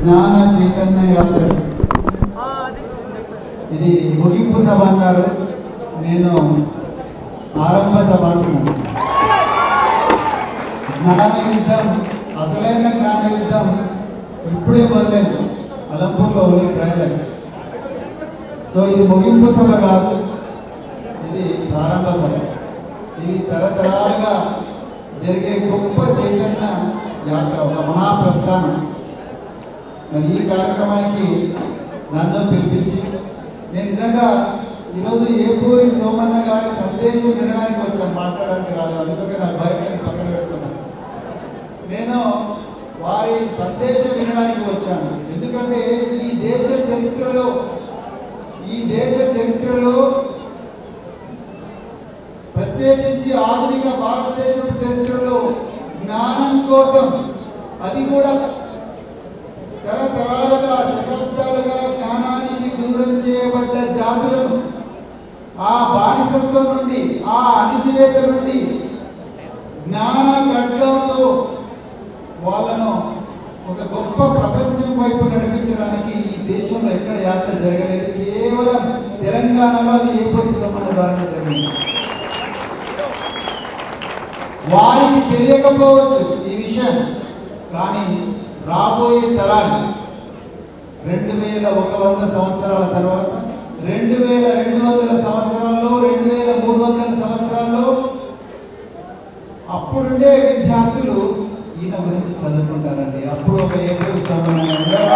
జ్ఞాన చైతన్య యాత్ర ఇది ముగింపు సభ అన్నారు, నేను ఆరంభ సభ అంటున్నాను. జ్ఞాన యుద్ధం, అసలైన జ్ఞాన యుద్ధం ఇప్పుడే మొదలైంది అలంపూర్లో ఓన్లీ ట్రయల్. సో ఇది ముగింపు సభ కాదు, ఇది ప్రారంభ సభ. ఇది తరతరాలుగా జరిగే గొప్ప చైతన్య యాత్ర, ఒక మహాప్రస్థానం. మరి ఈ కార్యక్రమానికి నన్ను పిలిపించి నేను నిజంగా ఈరోజు ఏపూరి సోమన్న గారి సందేశం వినడానికి వచ్చాను, మాట్లాడడానికి రాలేదు. అందుకని నాకు భయం పక్కన పెట్టుకున్నాను. నేను వారి సందేశం వినడానికి వచ్చాను. ఎందుకంటే ఈ దేశ చరిత్రలో ప్రత్యేకించి ఆధునిక భారతదేశం చరిత్రలో జ్ఞానం కోసం, అది కూడా తరతరాలుగా శతాబ్దాలుగా జ్ఞానానికి దూరం చేయబడ్డ జాతులను, ఆ బానిసత్వం నుండి, ఆ అణిచివేత నుండి జ్ఞాన ఖడ్గంతో వాళ్ళను ఒక గొప్ప ప్రపంచం వైపు నడిపించడానికి ఈ దేశంలో ఎక్కడ యాత్ర జరగలేదు. కేవలం తెలంగాణలో అది ఏపూరి సోమన్న ద్వారా జరిగింది. వారికి తెలియకపోవచ్చు ఈ విషయం, కానీ రాబోయే తరాలు 2100 సంవత్సరాల తర్వాత, 2200 సంవత్సరాల్లో, 2300 సంవత్సరాల్లో అప్పుడుండే విద్యార్థులు ఈయన గురించి చదువుకుంటారండి. అప్పుడు ఒక ఏపూరి సోమన్న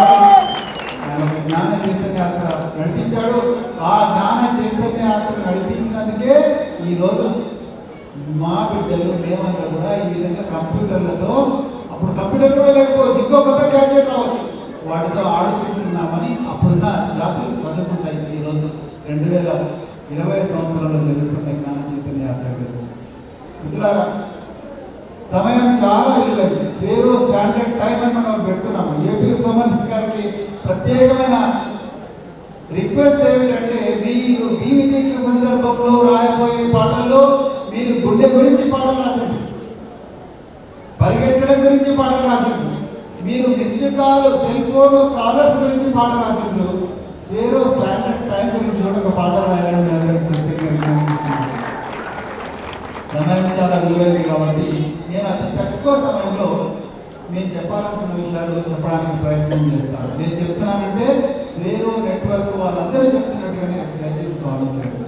జ్ఞాన చైతన్య యాత్ర నడిపించాడు. ఆ జ్ఞాన చైతన్య యాత్ర నడిపించినందుకే ఈరోజు మా బిడ్డలు మేమంతా కూడా ఈ విధంగా కంప్యూటర్లతో, అప్పుడు కంప్యూటర్ కూడా లేకపోవచ్చు, ఇంకో కొత్త క్యాడెట్ రావచ్చు, వాటితో ఆడుకుంటున్నామని అప్పుడున్న జాతులు చదువుకుంటాయి. ఈరోజు 2020 సంవత్సరంలో జరుగుతున్న జ్ఞాన చైతన్య యాత్ర గురించి. మిత్రులారా, సమయం చాలా విలువైంది. స్వేరో స్టాండర్డ్ టైం అని మనం పెట్టుకున్నాము. ఏపీ సోమన్న గారికి ప్రత్యేకమైన రిక్వెస్ట్ ఏమిటంటే, మీరు భీమి దీక్ష సందర్భంలో రాయబోయే పాటల్లో మీరు గుండె గురించి పాటలు రాసండి, పరిగెట్టడం గురించి పాటలు రాసిండు, మీరు missed call, cell phone callers గురించి పాట రాసిండు, స్వేరో స్టాండర్డ్ టైం గురించి కూడా ఒక పాట రాయాలని సమయం చాలా విలువైంది. కాబట్టి నేను అతి తక్కువ సమయంలో నేను చెప్పాలనుకున్న విషయాలు చెప్పడానికి ప్రయత్నం చేస్తాను. నేను చెప్తున్నానంటే స్వేరో నెట్వర్క్ వాళ్ళందరూ చెప్తున్నట్టుగానే దయచేసి భావించండి.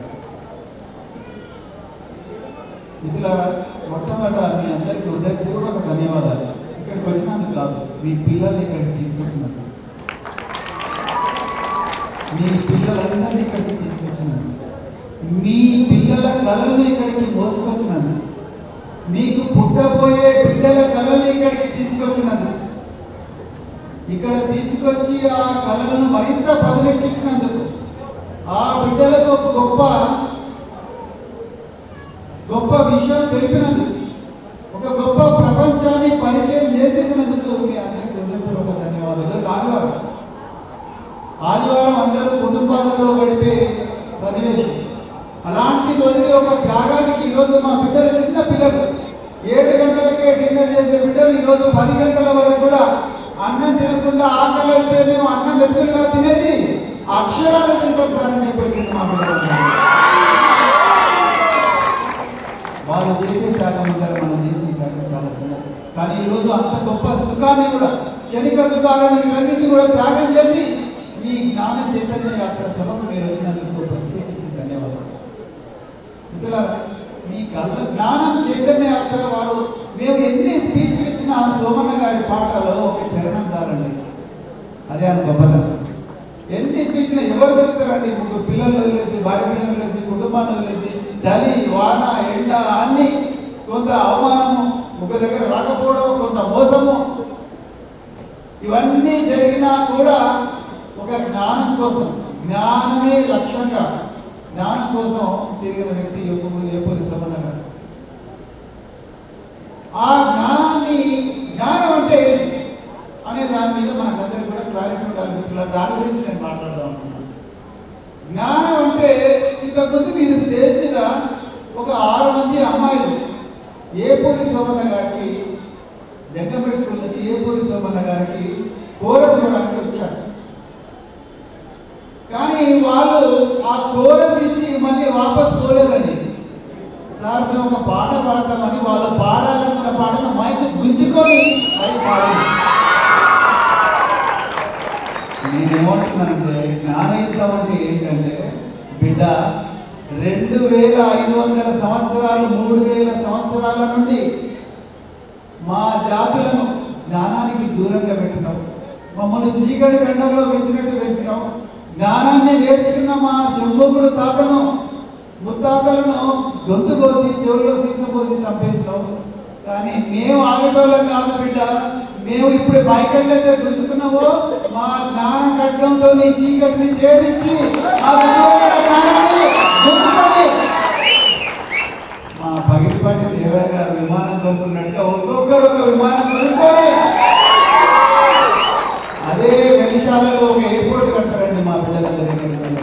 మిత్రులారా, మొట్టమొదట మీ అందరికీ హృదయపూర్వక ధన్యవాదాలు. ఇక్కడికి వచ్చినందుకు కాదు, మీ పిల్లల్ని ఇక్కడికి తీసుకొచ్చినందుకు, మీ పిల్లలందరినీ ఇక్కడికి తీసుకొచ్చినందుకు, మీ పిల్లల కళలను ఇక్కడికి మోసుకొచ్చినందుకు, మీకు పుట్టబోయే బిడ్డల కళల్ని ఇక్కడికి తీసుకొచ్చినందుకు, ఇక్కడ తీసుకొచ్చి ఆ కళలను మరింత పదునెక్కించినందుకు, ఆ బిడ్డలకు ఒక గొప్ప విషయం తెలిపినందుకు, ఒక గొప్ప ప్రపంచాన్ని పరిచయం చేసేందుకు మీ అందరికీ హృదయపూర్వక ధన్యవాదాలు. ఆదివారం అందరూ కుటుంబాలతో గడిపే సన్నివేశం, అలాంటిది వదిలి ఒక త్యాగానికి ఈరోజు మా బిడ్డలు, చిన్న పిల్లలు 7 గంటలకే డిన్నర్ చేసే బిడ్డలు ఈరోజు 10 గంటల వరకు కూడా అన్నం తినకుండా, ఆకలి అయితే మేము అన్నం మెతుకులుగా తినేది అక్షరాలు తింటాం సార్ అని చెప్పి వచ్చింది మా బిడ్డలు. వాళ్ళు చేసే త్యాగం అంటారు, మనం చేసే త్యాగం చాలా చిన్నది. కానీ ఈరోజు అంత గొప్ప సుఖాన్ని కూడా, క్షణిక సుఖాలను ఇవన్నింటినీ కూడా త్యాగం చేసి ఈ జ్ఞాన చైతన్య యాత్ర సభకు మీరు వచ్చినందుకు ప్రత్యేకించి ధన్యవాదాలు. మిత్రులారా, మీ జ్ఞానం చైతన్య యాత్ర వాడు మేము ఎన్ని స్పీచ్లు ఇచ్చినా సోమన్న గారి పాటలో ఒక చరణం చాలండి, అదే ఆయన గొప్పతనం. ఎన్ని స్పీచ్లు ఎవరు దొరుకుతారండి? 3 పిల్లలు వదిలేసి, భార్య పిల్లలు వదిలేసి, కుటుంబాన్ని వదిలేసి, చలి, వాన, ఎండ అన్ని, కొంత అవమానము, ఒక దగ్గర రాకపోవడం, కొంత మోసము, ఇవన్నీ జరిగినా కూడా ఒక జ్ఞానం కోసం, జ్ఞానమే లక్ష్యంగా, జ్ఞానం కోసం తిరిగిన వ్యక్తి ఏపూరి సోమన్న గారు. ఆ జ్ఞానం అంటే ఏంటి అనే దాని మీద మనకందరికీ కూడా క్లారిటీ ఉండాలి మిత్రులారా. దాని గురించి నేను మాట్లాడదాం అనుకున్నాను. జ్ఞానం అంటే, ఇంతకుముందు మీరు స్టేజ్ మీద ఒక 6 మంది అమ్మాయిలు ఏపూరి సోమన్న గారికి, జగ్గంపేట స్కూల్ నుంచి ఏపూరి సోమన్న గారికి కోరస్ ఇవ్వడానికి వాళ్ళు ఆ కోరస్ ఇచ్చి మళ్ళీ వాపస్ పోలేదండి. సార్ మేము ఒక పాట పాడతామని వాళ్ళు పాడాలనుకున్న పాటను మైక్ గుంజుకొని మరి పాడాలి. నేనేమంటున్నానంటే జ్ఞానయుద్ధం అంటే ఏంటంటే బిడ్డ 2500 సంవత్సరాలు 3000 సంవత్సరాల నుండి మా జాతులను జ్ఞానానికి దూరంగా పెట్టినాం. మమ్మల్ని చీకటి ఖండంలో పెంచినట్టు పెంచినాం. జ్ఞానాన్ని నేర్చుకున్న మా శంభుకుడు తాతను ముత్తాతలను గొంతు కోసి చెవుల్లో సీసం పోసి చంపేసినాం. కానీ మేము ఆగేటోళ్ళం కాదు బిడ్డ. మేము ఇప్పుడు బయటైతే గుంజుకున్నామో మా జ్ఞాన ఖడ్గంతో నీ చీకటిని ఛేదించి మా జ్ఞానాన్ని గుంజుకొని మా పగిడిపాటి దేవయ్య గారు విమానం కొనుక్కున్నట్టుగా ఒక్కొక్కరు ఒక విమానం కొనుక్కొని అదే వెలిశాలలో ఒక ఎయిర్పోర్ట్ కడతారండి మా బిడ్డలందరికీ.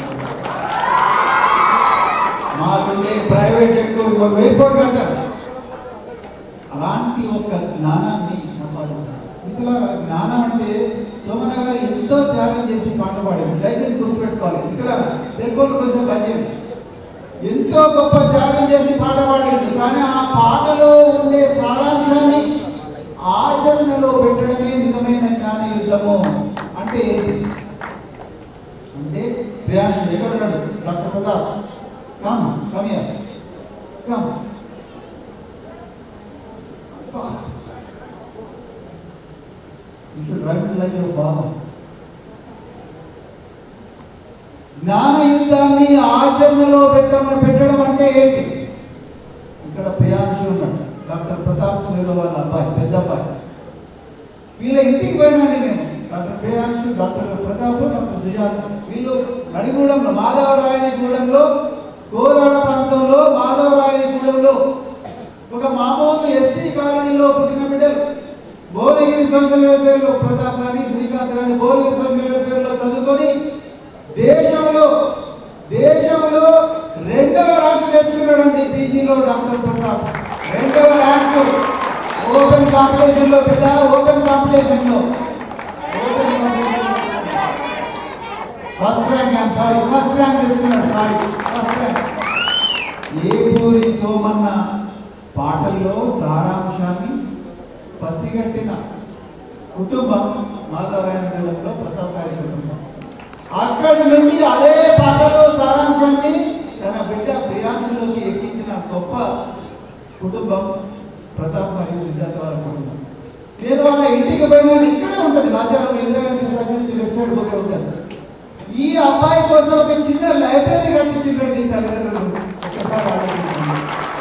మాకుండే ప్రైవేట్ జెట్ ఒక ఎయిర్పోర్ట్ కడతారు. అలాంటి ఒక జ్ఞానాన్ని సంపాదించారు. మిత్రులారా, జ్ఞానం అంటే సోమన గారు ఎంతో త్యాగం చేసి పాట పాడారు. దయచేసి గుర్తుపెట్టుకోవాలి మిత్రులారా. సెల్ ఫోన్ కొంచెం భయం. ఎంతో గొప్ప త్యాగం చేసి పాట పాడాడు. కానీ ఆ పాటలో ఉండే సారాంశాన్ని ఆచరణలో పెట్టడమే నిజమైన జ్ఞాన యుద్ధము. అంటే అంటే ప్రియాంశ్ ఎక్కడున్నాడు? Doctor Pratap come here come fast. You should write it like your father. జ్ఞాన యుద్ధాన్ని ఆచరణలో పెట్టడం అంటే ఏంటి? ఇక్కడ ప్రియాంశు ఉన్నాడు, డాక్టర్ ప్రతాప్ స్నేహ వాళ్ళ అబ్బాయి, పెద్ద అబ్బాయి. వీళ్ళ ఇంటికి పోయినాను నేను. Doctor Priyanshu, doctor Pratap, doctor Sujatha. వీళ్ళు నడిగూడెంలో మాధవరాయనిగూడెంలో కోదాడ ప్రాంతంలో మాధవరాయనిగూడెంలో ఒక మామూలు ఎస్సీ కాలనీలో పుట్టిన బిడ్డలు. భువనగిరి సోషల్ వెల్ఫేర్లో ప్రతాప్ కానీ శ్రీకాంత్ కానీ భువనగిరి సోషల్ వెల్ఫేర్లో చదువుకొని దేశంలో 2వ ర్యాంక్ తెచ్చుకున్నాడండి. పీజీలో డాక్టర్ ప్రతాప్ 2వ ర్యాంకు ఓపెన్ కాంపిటీషన్లో బిడ్డ. ఓపెన్ కాంపిటీషన్లో ఫస్ట్ ర్యాంక్ తెచ్చుకున్నాడు. First rank. ఏపూరి సోమన్న పాటల్లో సారాంశాన్ని పసిగట్టిన కుటుంబం మాధవరాయనగూడెంలో ప్రతాప్ గారి కుటుంబం. అక్కడి నుండి అదే పాటలో సారాంశాన్ని తన బిడ్డ ప్రియాంశులోకి ఎక్కించిన గొప్ప కుటుంబం ప్రతాప్ మరియు సుజాత వాళ్ళ కుటుంబం. నేను వాళ్ళ ఇంటికి పోయినా ఇక్కడే ఉంటుంది, Rajarao Indira Gandhi surgeon left side పోతే ఉంటుంది. ఈ అబ్బాయి కోసం ఒక చిన్న లైబ్రరీ కట్టించిందండి తల్లిదండ్రులు. ఒకసారి ఆలోచించండి.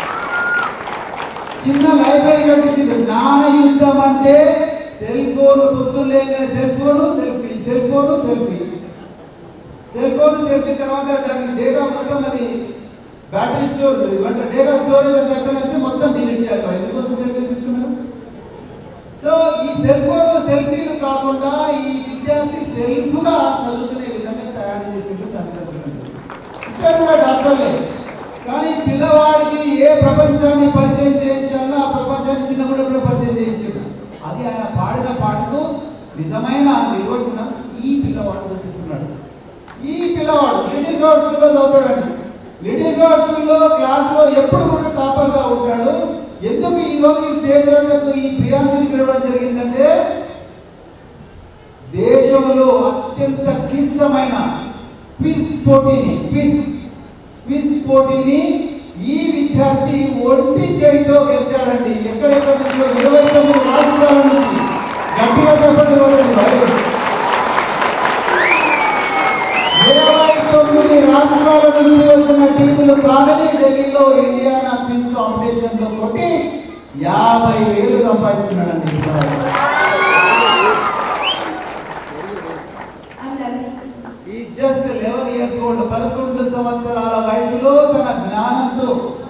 చిన్న లైబ్రరీ కట్టించింది. జ్ఞాన యుద్ధం అంటే సెల్ ఫోన్ పొద్దున్న లేకనే సెల్ ఫోన్ సెల్ఫీ తర్వాత దాని డేటా మొత్తం అది బ్యాటరీ స్టోరేజ్ అంటే డేటా స్టోరేజ్ అని చెప్పినట్టు మొత్తం డిలీట్ చేయాలి. ఎందుకోసం సెల్ఫీ తీసుకున్నారు? సో ఈ సెల్ఫీలు కాకుండా ఈ విద్యార్థి సెల్ఫ్గా చదువుకునే విధంగా తయారు చేసిండు తల్లిదండ్రులు. ఇద్దరు డాక్టర్లే. కానీ పిల్లవాడికి ఏ ప్రపంచాన్ని పరిచయం చేయించాలో ఆ ప్రపంచాన్ని చిన్నగూడెంలో పరిచయం చేయించాడు. అది ఆయన పాడిన పాటకు నిజమైన నిర్వచనం ఈ పిల్లవాడు చూపిస్తున్నాడు. ఈ పిల్లవాడు లిటిల్ గౌడ్ స్కూల్లో చదువుతాడండి. లిటిల్ గౌడ్ స్కూల్లో క్లాస్లో ఎప్పుడు కూడా టాపర్గా ఉంటాడు. ఎందుకు ఈరోజు ఈ స్టేజ్ వద్దకు ఈ ప్రియాంశుని పిలవడం జరిగిందంటే దేశంలో అత్యంత క్లిష్టమైన క్విజ్ పోటీని ఈ విద్యార్థి ఒంటి చేయితో గెలిచాడండి. ఎక్కడెక్కడ నుంచో 29 రాష్ట్రాల నుంచి. గట్టిగా చెప్పండి. 29 రాష్ట్రాల నుంచి వచ్చిన టీములు కాదని ఢిల్లీలో ఇండియానా క్విజ్ కాంపిటీషన్లో కొట్టి 50,000 సంపాదించుకున్నాడండి. ఈ జస్ట్ 11 years old, 11 సంవత్సరాల వయసులో తమ జ్ఞానంతో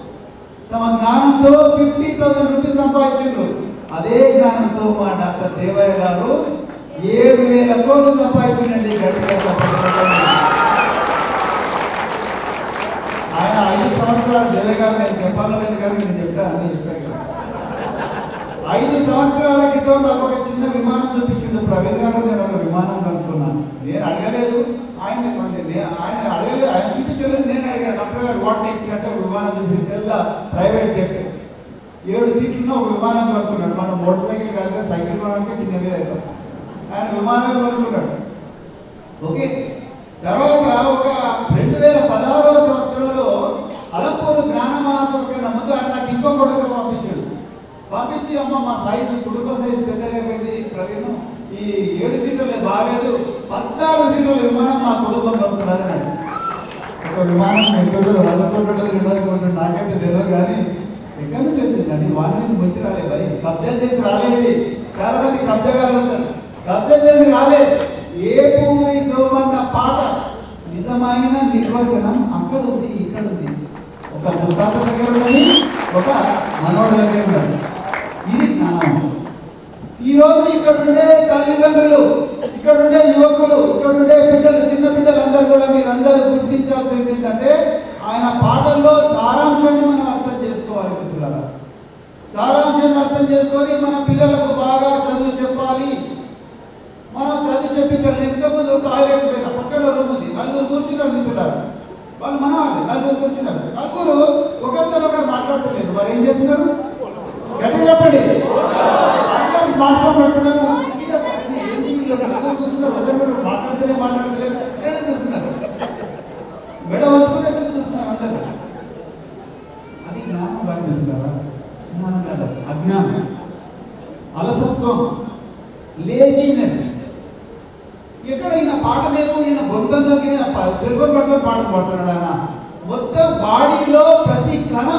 50,000 రూపీస్ సంపాదించారు. అదే జ్ఞానంతో మా డాక్టర్ దేవయ్య గారు 7,000 కోట్లు సంపాదించండి. గట్టిగా ఆయన 5 సంవత్సరాలు దేవయ్య గారు నేను చెప్పాలో లేదు కానీ నేను అన్నీ చెప్తాను. 5 సంవత్సరాల క్రితం నాకు ఒక చిన్న విమానం చూపించిండు ప్రవీణ్ గారు. నేను ఒక విమానం కనుక్కున్నాను. నేను అడగలేదు ఆయన వాట్ నెక్స్ట్ అంటే ఒక విమానం చూపించేలా ప్రైవేట్ జెట్ 7 సీట్లున్న ఒక విమానం కొనుక్కున్నాడు. మనం మోటార్ సైకిల్ కాదు, సైకిల్ కొనడానికి కింద మీద అవుతాం, ఆయన విమానమే కొనుక్కున్నాడు. ఓకే, తర్వాత ఒక 2016వ సంవత్సరంలో అలంపూర్ జ్ఞాన మహాసభ కన్నా ముందు ఆయన నాకు ఇంకో కొడుకు పంపించి అమ్మ మా సైజు కుటుంబ సైజు పెద్దగైపోయింది ప్రవీణ్, ఈ 7 సీట్లు బాగాలేదు, 14 సీట్ల విమానం మా కుటుంబం కొనుక్కున్నది అన్నాడు. ఒక విమానం ఎంతుంటుందో 100 కోట్లు 200 కోట్లు నాకైతే తెలియదు, కానీ ఎక్కడి నుంచి వచ్చిందండి? వాళ్ళని ముంచి రాలేదు, భయ్ కబ్జా చేసి రాలేదు. చాలా మంది కబ్జాగాలు ఉంటారు, కబ్జా చేసి రాలేదు. ఏపూరి సోమన్న పాట నిజమైన నిర్వచనం అక్కడ ఉంది, ఇక్కడ ఉంది. ఒక ముత్తాత దగ్గర ఉన్నది, ఒక మనోడ దగ్గర ఉన్నది. ఇది జ్ఞానం. ఈరోజు ఇక్కడ ఉండే తల్లిదండ్రులు, ఇక్కడ ఉండే యువకులు, ఇక్కడ ఉండే బిడ్డలు, చిన్న బిడ్డలందరూ కూడా మీరందరూ గుర్తించాల్సింది ఏంటంటే ఆయన పాటల్లో సారాంశాన్ని మనం అర్థం చేసుకోవాలి. మిత్రులారా, సారాంశాన్ని అర్థం చేసుకొని మన పిల్లలకు బాగా చదువు చెప్పాలి. మనం చదువు చెప్పించాలి. ఇంతకుముందు టాయిలెట్ పోయిన పక్కన రూమ్ ఉంది, 4 కూర్చున్నారు మిత్రులారా, వాళ్ళు మన వాళ్ళు 4 కూర్చున్నారు. 4 ఒకరితో ఒకరు మాట్లాడతలేరు, మరి ఏం చేస్తున్నారు? గట్టి చెప్పండి. స్మార్ట్ ఫోన్ పెట్టుకున్నారు, ఏంటి వీళ్ళు 4 కూర్చున్నారు, ఒకరు మాట్లాడతలేరు, ఎక్కడ చూస్తున్నారు? మెడ వచ్చుకుని ఎక్కడ చూస్తున్నారు అందరూ. అది జ్ఞానం కాదు మిత్రులారా, జ్ఞానం కాదు, అజ్ఞానం, అలసత్వం, లేజీనెస్. ఎక్కడ ఈయన పాటలేమో ఈయన గొంతంతో సెల్ ఫోన్ పట్టుకొని పాటలు పాడుతున్నాడు. ఆయన మొత్తం బాడీలో ప్రతి కణం,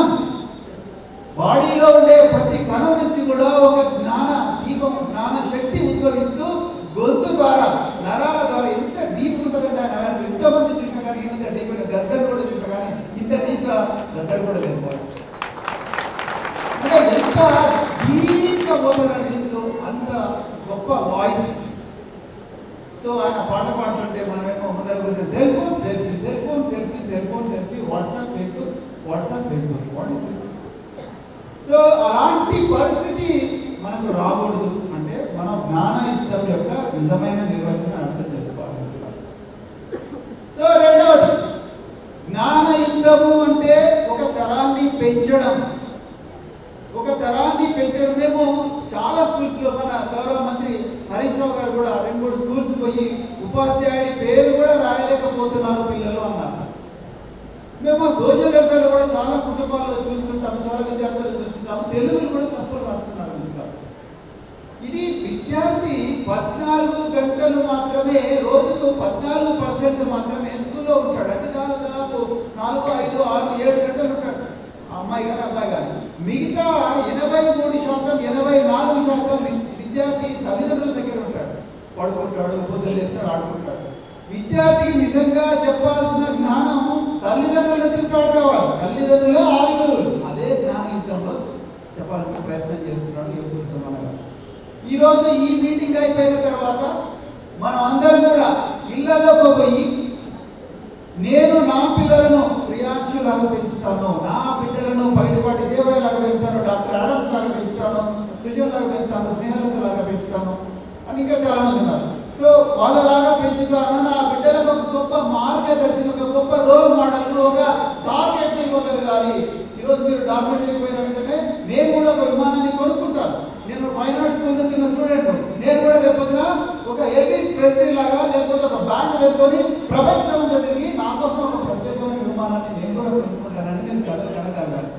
బాడీలో ఉండే ప్రతి కణం నుంచి కూడా ఒక జ్ఞాన దీపం, జ్ఞాన శక్తి ఉద్భవిస్తూ గొంతు ద్వారా, నరాల ద్వారా ఎంత డీప్ ఉంటుందంటే ఆయన ఎంతమంది చూసినా కానీ ఇంత డీప్, గద్దరు కూడా చూసినా కానీ ఇంత డీప్గా గద్దరు కూడా లేదు. అంటే ఎంత డీప్గా పోతాడంటే అంత గొప్ప వాయిస్ తో ఆయన పాట పాడుతుంటే మనమేమో ముందర cell phone selfie, cell phone selfie, cell phone selfie, WhatsApp Facebook, WhatsApp Facebook, what is this? So అలాంటి పరిస్థితి మనకు రాకూడదు అంటే మనం జ్ఞానయుక్తం యొక్క నిజమైన నిర్వచనం అర్థం చేసుకోవాలి. సో రెండవది, జ్ఞానయుక్తము అంటే ఒక తరాన్ని పెంచడం, ఒక తరాన్ని పెంచడం. మేము చాలా స్కూల్స్లో, మన గౌరవ మంత్రి హరీష్ రావు గారు కూడా 2-3 స్కూల్స్ పోయి ఉపాధ్యాయుడి పేరు కూడా రాయలేకపోతున్నారు పిల్లలు అన్నారు. మేము సోషల్ వెల్ఫేర్లో కూడా చాలా కుటుంబాల్లో చూస్తుంటాము, చాలా విద్యార్థులు చూస్తుంటాము, తెలుగులు కూడా తప్పులు రాస్తున్నారు. ఇది విద్యార్థి 14 గంటలు మాత్రమే, రోజుకు 14% మాత్రమే స్కూల్లో ఉంటాడు. అంటే దాదాపు 4, 5, 6, 7 గంటలు ఉంటాడు అమ్మాయి కానీ అబ్బాయి కానీ. మిగతా 83%, 84% విద్యార్థి తల్లిదండ్రుల దగ్గర ఉంటాడు, పడుకుంటాడు, పొద్దున్న లేస్తాడు, ఆడుకుంటాడు. విద్యార్థికి నిజంగా చెప్పాల్సిన జ్ఞానం తల్లిదండ్రుల నుంచి స్టార్ట్ కావాలి. తల్లిదండ్రులే ఆది గురువులు. అదే జ్ఞానయుక్తంలో చెప్పాలని ప్రయత్నం చేస్తున్నాడు ఏపూరి సోమన్న గారు. ఈరోజు ఈ మీటింగ్ అయిపోయిన తర్వాత మనం అందరం కూడా ఇళ్లలోకి పోయి, నేను నా పిల్లలను ప్రియాంశులాగా పెంచుతాను, నా బిడ్డలను బయటపాటి దేవయ్య లాగా పెంచుతాను, డాక్టర్ ఆడమ్స్ లాగా పెంచుతాను, సుజన్ లాగా పెంచుతాను, స్నేహలత లాగా పెంచుతాను అని ఇంకా చాలా మంది ఉన్నారు. సో వాళ్ళలాగా పెంచుతాను, నా బిడ్డలకు ఒక గొప్ప మార్గదర్శనం, ఒక గొప్ప రోల్ మోడల్, ఒక టార్గెట్ ఇవ్వగలగాలి. ఈరోజు మీరు డాక్యుమెంట్ అయిపోయిన వెంటనే నేను కూడా ఒక విమానాన్ని కొనుక్కుంటాను. నేను ఫైన్ ఆర్ట్స్ స్కూల్ నుంచి ఉన్న స్టూడెంట్, నేను కూడా రేపొద్దున ఒక ఏపీస్ ప్రెసిడెంట్ లాగా లేకపోతే ఒక బ్యాండ్ పెట్టుకొని ప్రపంచం అంతా తిరిగి నా కోసం ఒక ప్రత్యేకమైన విమానాన్ని నేను కూడా కొనుక్కుంటానని నేను కలగలను.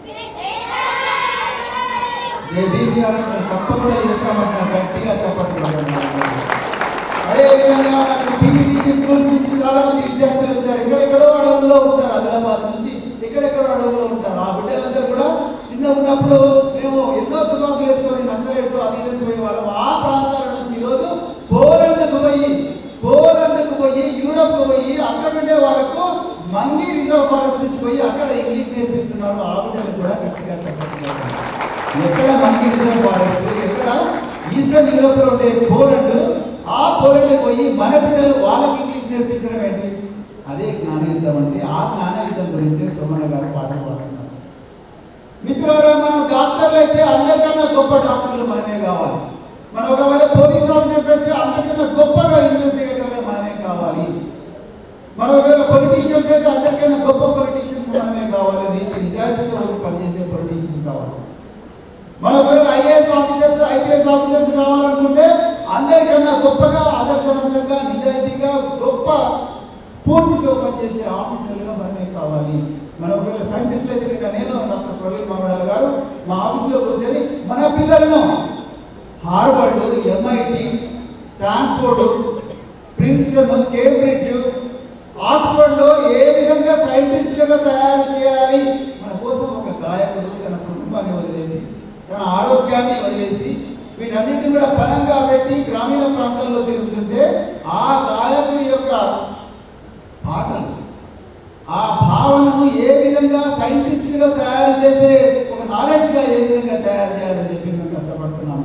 తప్పకుండా చేస్తామంటున్నారు, గట్టిగా చెప్పట్లేదు. అదేవిధంగా పీఈటీజీ స్కూల్స్ నుంచి చాలా మంది విద్యార్థులు వచ్చారు. ఎక్కడెక్కడో అడవుల్లో ఉంటారు, ఆదిలాబాద్ నుంచి ఎక్కడెక్కడో అడవుల్లో ఉంటారు. ఆ బిడ్డలందరూ కూడా చిన్న ఉన్నప్పుడు మేము ఎన్నో తుపాకులు వేసుకొని నక్సలైట్లు అది ఇది పోయే వాళ్ళం. ఆ ప్రాంతాల నుంచి ఈరోజు పోలండ్కు పోయి యూరప్కు పోయి అక్కడ ఉండే వాళ్ళకు మంగీ రిజర్వ్ ఫారెస్ట్ నుంచి పోయి అక్కడ ఇంగ్లీష్ నేర్పిస్తున్నారు. ఆ బిడ్డలు కూడా గట్టిగా చెప్పట్లేదు. ఎక్కడ మంగీ రిజర్వ్ ఫారెస్ట్, ఎక్కడ ఈస్టర్న్ యూరోప్ లో ఉండే పోలండ్, ఆ పోలండ్కి పోయి మన బిడ్డలు వాళ్ళకి ఇంగ్లీష్ నేర్పించడం ఏంటి? అదే జ్ఞానయుద్ధం అంటే. ఆ జ్ఞానయుద్ధం గురించి సోమన్న గారు పాటలు పాడుతున్నారు. మిత్రులారా, మనం డాక్టర్లు అయితే అందరికన్నా గొప్ప డాక్టర్లు మనమే కావాలి. మనం ఒకవేళ పోలీస్ ఆఫీసర్స్ అయితే అందరికన్నా గొప్పగా ఇన్వెస్టిగేటర్లు మనమే కావాలి. మనం ఒకవేళ పొలిటీషియన్స్ అయితే అందరికైనా గొప్ప పొలిటీషియన్స్ మనమే కావాలి, నీతి నిజాయితీతో పనిచేసే పొలిటీషియన్స్ కావాలి. మనం ఐఏఎస్ ఆఫీసర్స్ ఐపీఎస్ ఆఫీసర్స్ కావాలనుకుంటే అందరికన్నా గొప్పగా ఆదర్శవంతంగా నిజాయితీగా గొప్ప స్ఫూర్తితో పనిచేసే ఆఫీసర్లుగా మనమే కావాలి. మన ఒకవేళ సైంటిస్టులు అయితే నేను డాక్టర్ ప్రవీణ్ మామిడాల గారు మా ఆఫీసులో కూర్చొని మన పిల్లలను Harvard, MIT, Stanford, Princeton, Cambridge, ఆక్స్ఫర్డ్లో ఏ విధంగా సైంటిస్టులుగా తయారు చేయాలి, మన కోసం ఒక గాయకుడు తన కుటుంబాన్ని వదిలేసి తన ఆరోగ్యాన్ని వదిలేసి వీటన్నిటిని కూడా బలంగా పెట్టి గ్రామీణ ప్రాంతాల్లో తిరుగుతుంటే ఆ గాయకుడి యొక్క పాటలు ఆ భావనను ఏ విధంగా సైంటిస్టులుగా తయారు చేసే ఒక నాలెడ్జ్గా ఏ విధంగా తయారు చేయాలని చెప్పి మేము కష్టపడుతున్నాం.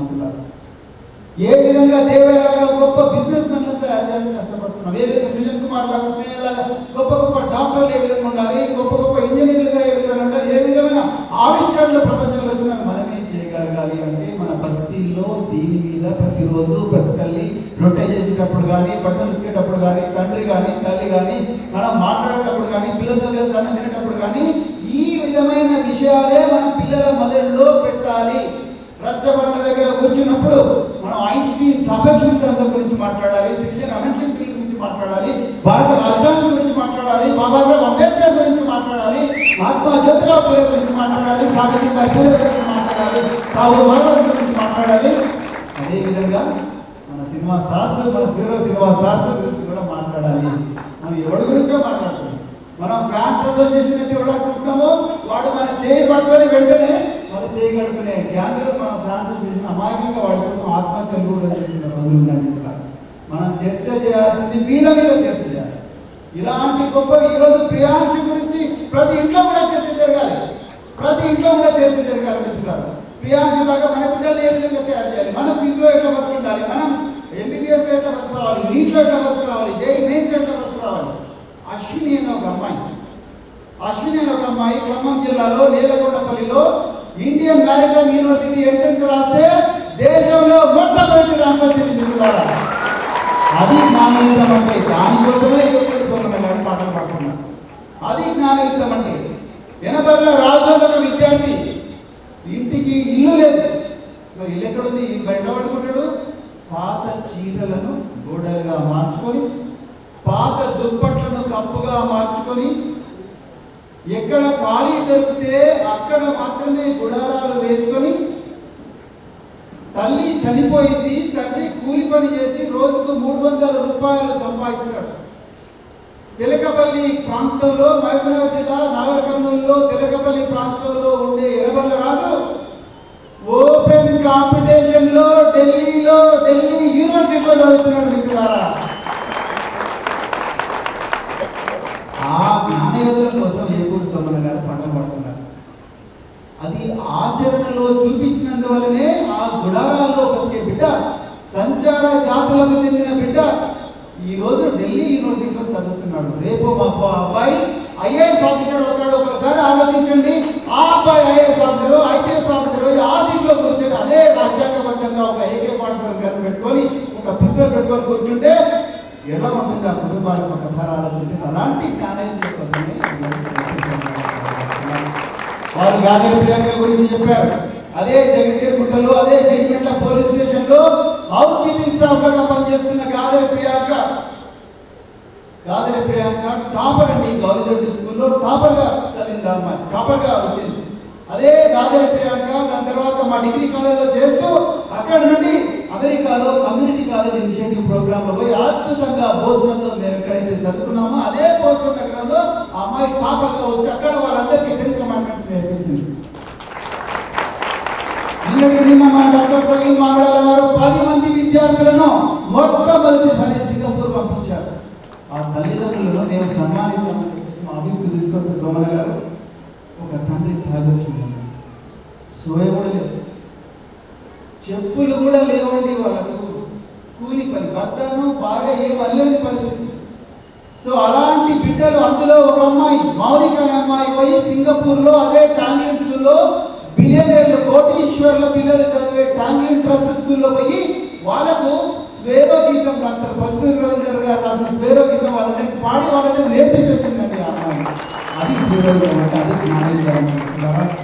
ఏ విధంగా దేవేలాగా గొప్ప బిజినెస్ మెన్లను తయారు చేయాలని కష్టపడుతున్నాం. ఏ విధంగా సుజన్ కుమార్ లాగా, స్నేహలాగా గొప్ప గొప్ప డాక్టర్లు ఏ విధంగా ఉండాలి, గొప్ప గొప్ప ఇంజనీర్లుగా ఏ విధంగా ఉండాలి, ఏ విధమైన ఆవిష్కరణలు ప్రపంచంలో వచ్చినా మనమే చేయగలగాలి అంటే మన బస్తీల్లో దీని మీద ప్రతిరోజు ప్రతి తల్లి రొట్టె చేసేటప్పుడు కానీ, బట్టలు ఉతికేటప్పుడు కానీ, తండ్రి కానీ తల్లి కానీ, మనం మాట్లాడేటప్పుడు కానీ, పిల్లలతో కలిసి అన్నం తినేటప్పుడు కానీ ఈ విధమైన విషయాలే మన పిల్లల మొదల్లో పెట్టాలి. రచ్చబండ దగ్గర కూర్చున్నప్పుడు మనం ఐన్స్టీన్ సాపేక్షికత గురించి మాట్లాడాలి, సిటిజన్ అమెండ్మెంట్ బిల్ గురించి మాట్లాడాలి, భారత రాజ్యాంగం గురించి మాట్లాడాలి, బాబాసాహెబ్ అంబేద్కర్ గురించి మాట్లాడాలి, మహాత్మా జ్యోతిరావు పూలే గురించి మాట్లాడాలి, సావిత్రిబాయి పూలే గురించి మాట్లాడాలి, సాహు మహారాజ్ గురించి మాట్లాడాలి. అదేవిధంగా మన సినిమా స్టార్స్, మన సినిమా స్టార్స్ గురించి కూడా మాట్లాడాలి. మనం ఎవరి గురించో మాట్లాడుతున్నాం. మనం ఫ్యాన్స్ అసోసియేషన్ అయితే ఎవరనుకుంటున్నామో వాడు మన చేయి పట్టుకొని వెంటనే వాళ్ళు చేయగలుగుతునే గ్యాంగులు మన ఫ్యాన్స్ అసోసియేషన్ అమాయకంగా వాడి కోసం ఆత్మహత్యలు కూడా చేస్తున్న రోజులు ఉన్నాయి. మనం చర్చ చేయాల్సింది వీళ్ళ మీద చర్చ చేయాలి. ఇలాంటి గొప్ప ఈరోజు ప్రియాంశు గురించి ప్రతి ఇంట్లో కూడా చర్చ జరగాలి, ప్రతి ఇంట్లో కూడా చర్చ జరగాలి. మిత్రులారా, ప్రియాంశు లాగా మన పిల్లలు ఏ విధంగా తయారు చేయాలి, మనం ఫీజులో ఎట్లా ఫస్ట్ ఉండాలి, మనం ఎంబీబీఎస్లో ఎట్లా ఫస్ట్ రావాలి, నీట్లో ఎట్లా ఫస్ట్ రావాలి, జేఈ మెయిన్స్ ఎట్లా ఫస్ట్ రావాలి. అశ్విని అనే ఒక అమ్మాయి ఖమ్మం జిల్లాలో నేలకొండపల్లిలో ఇండియన్ మ్యారిటైమ్ యూనివర్సిటీ ఎంట్రన్స్ రాస్తే దేశంలో మొట్టమొదటి ర్యాంక్ వచ్చింది. మిత్రులారా, అది జ్ఞానయుద్ధం అంటే. దానికోసమే యువకుడు సోమన్న గారు పాటలు పాడుతున్నారు. అది జ్ఞానయుద్ధం అంటే. 80లో రాజధాని ఒక విద్యార్థి, ఇంటికి ఇల్లు లేదు, మరి ఇల్లు ఎక్కడుంది, బయట పడుకుంటాడు. పాత చీరలను గోడలుగా మార్చుకొని, పాత దుప్పట్లను కప్పుగా మార్చుకొని, ఎక్కడ ఖాళీ దొరికితే అక్కడ మాత్రమే గుడారాలు వేసుకొని, తల్లి చనిపోయింది, తండ్రి కూలి పని చేసి రోజుకు 300 రూపాయలు సంపాదిస్తున్నాడు. తెలకపల్లి ప్రాంతంలో, మహబూబ్నగర్ జిల్లా నాగర్ కర్నూలులో తెలకపల్లి ప్రాంతంలో ఉండే ఎర్రబల్ల రాజు ఓపెన్ కాంపిటీషన్ లో ఢిల్లీ యూనివర్సిటీలో చదువుతున్నాడు. మిత్రులారా, ఆ జ్ఞానయోధుల కోసం ఏపూరు సోమన్న గారు పాటలు పాడుతున్నారు. అది ఆచరణలో చూపించినందువల్లనే ఆ గుడారాల్లో బతికే బిడ్డ, సంచార జాతులకు చెందిన బిడ్డ ఈరోజు ఢిల్లీ యూనివర్సిటీలో చదువుతున్నాడు. రేపు మా అబ్బాయి ఐఏఎస్ ఆఫీసర్ అవుతాడు. ఒకసారి ఆలోచించండి, ఆ అబ్బాయి ఐఏఎస్ ఆఫీసర్, ఐపీఎస్ ఆఫీసర్ ఆ సీట్లో కూర్చొని అదే రాజ్యాంగబద్ధంగా ఒక AK-47 గన్ పెట్టుకొని, ఒక పిస్టల్ పెట్టుకొని కూర్చుంటే ఎలా ఉంటుంది ఆ కుటుంబానికి? ఒకసారి ఆలోచించండి. అలాంటి జ్ఞానయుద్ధుల కోసమే వారు గాదెల ప్రియాంక గురించి చెప్పారు. అదే జగద్గిరిగుట్టలో, అదే జగిమెట్ల పోలీస్ స్టేషన్ లో హౌస్ కీపింగ్ స్టాఫ్ గా పనిచేస్తున్న గాదెల ప్రియాంక టాపర్ అండి. గౌరీదొడ్డి స్కూల్లో టాపర్ గా చదివింది అమ్మాయి, టాపర్ గా వచ్చింది. అదే గాదెల ప్రియాంక దాని తర్వాత మా డిగ్రీ కాలేజ్లో చేస్తూ అక్కడ నుండి అమెరికాలో కమ్యూనిటీ కాలేజ్ ఇనిషియేటివ్ ప్రోగ్రామ్ లో పోయి అద్భుతంగా బోస్టన్ లో మేము ఎక్కడైతే చదువుకున్నామో అదే బోస్టన్ నగరంలో ఆ అమ్మాయి టాపర్ గా వచ్చి అక్కడ వాళ్ళందరికీ 10 కమాండ్మెంట్స్ నేర్పించింది. నిన్న మా డాక్టర్ ప్రవీణ్ మామిడాల గారు 10 మంది విద్యార్థులను మొట్టమొదటిసారి సింగపూర్ పంపించారు. ఆ తల్లిదండ్రులను మేము సన్మానిద్దామని చెప్పేసి మా ఆఫీస్కి తీసుకొస్తే సోమన్న గారు, ఒక తండ్రి తాగొచ్చింది, సోయ కూడా లేదు, చెప్పులు కూడా లేవండి వాళ్ళకు, కూలి పని, భర్తను బాగా ఏమనలేని పరిస్థితి. సో అలాంటి బిడ్డలు, అందులో ఒక అమ్మాయి మౌనిక అనే అమ్మాయి పోయి సింగపూర్లో అదే టాంగ్లిన్ స్కూల్లో బిలియనీర్లు, కోటీశ్వర్ల పిల్లలు చదివే టాంగ్లిన్ ట్రస్ట్ స్కూల్లో పోయి వాళ్ళకు స్వేరో గీతం, డాక్టర్ పచ్మూరి రవీంద్ర గారు రాసిన స్వేరో గీతం వాళ్ళని పాడి వాళ్ళని నేర్పించి వచ్చిందండి. ఆశీర్వదించమంటే అది జ్ఞానోదయం.